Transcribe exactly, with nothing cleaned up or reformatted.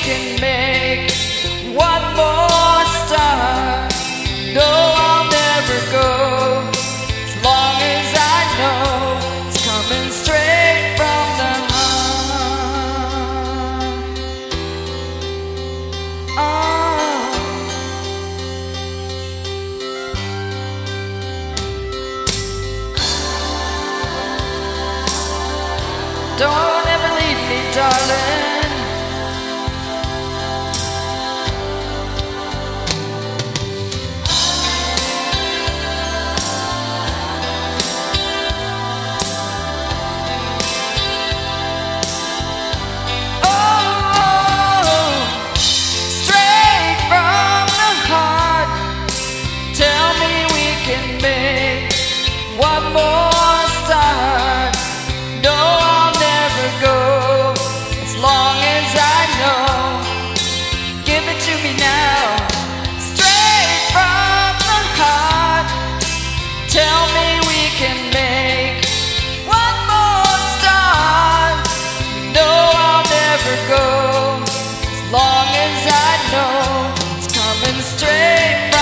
can make one more start. No, I'll never go as long as I know it's coming straight from the heart. Oh. Don't ever leave me, darling. One more start. No, I'll never go as long as I know. Give it to me now, straight from the heart. Tell me we can make one more start. No, I'll never go as long as I know it's coming straight